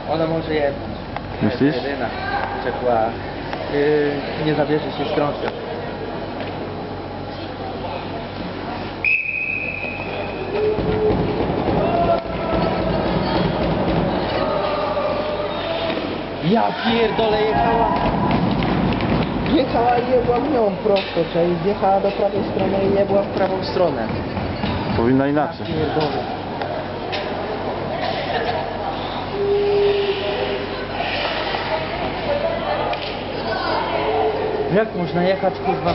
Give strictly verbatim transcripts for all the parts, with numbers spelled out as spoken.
Ona może jednąć. Myślisz? Jedyna ciepła. Yy, nie zabierze się z krążka. Ja pierdolę, jechała. Jechała i jebła w nią prosto, czyli zjechała do prawej strony i jebła w prawą stronę. Powinna inaczej. Ja pierdolę. Jak można jechać, kurwa?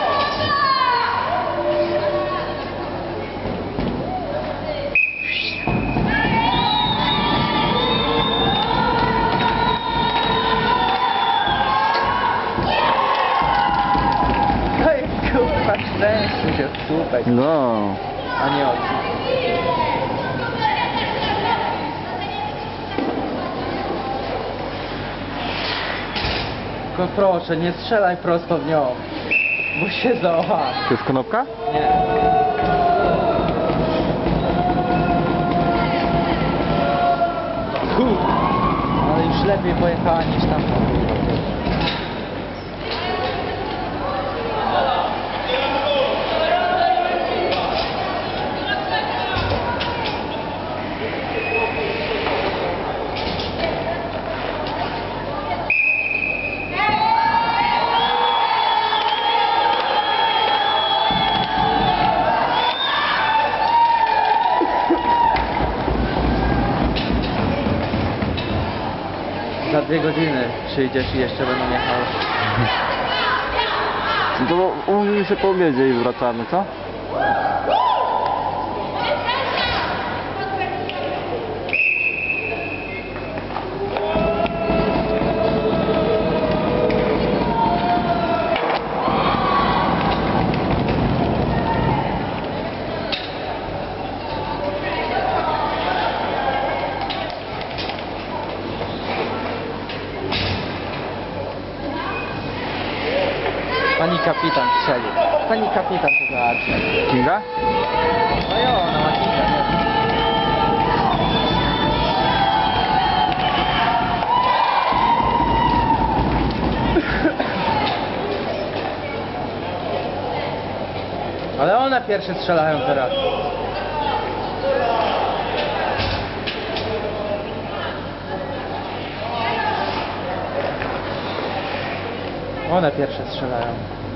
Hej, kurwa, szczęście się słuchaj, No. a nie oczy. Tylko proszę, nie strzelaj prosto w nią, bo się załacha. To jest konopka? Nie. Huh. Ale już lepiej pojechała niż tam. Za dwie godziny przyjdziesz i jeszcze będą jechały. No to umówimy się po obiedzie i wracamy, co? Pani kapitan strzelił. Pani kapitan to załatwi. Kinga? No jo, ona ma kilka, nie? Ale one pierwsze strzelają teraz. One pierwsze strzelają.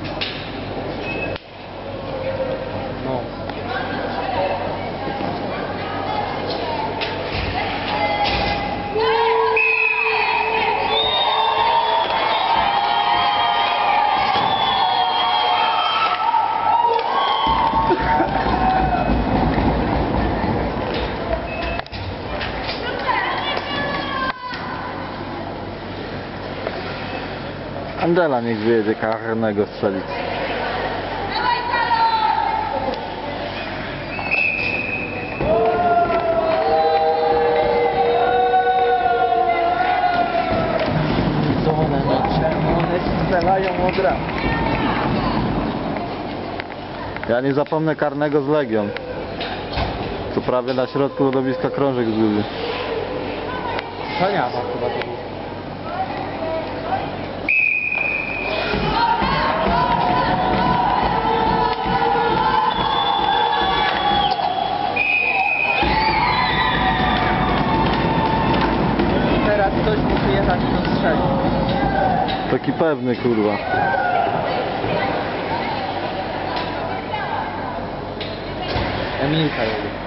No. Angela niech wyjedzie karnego strzelić. Co one, no czemu one strzelają od razu? Ja nie zapomnę karnego z Legią. Co prawie na środku lodowiska krążek zgubił. Saniawa chyba to był. Teraz ktoś musi jechać i to strzelić. Taki pewny, kurwa. Emilka jedzie.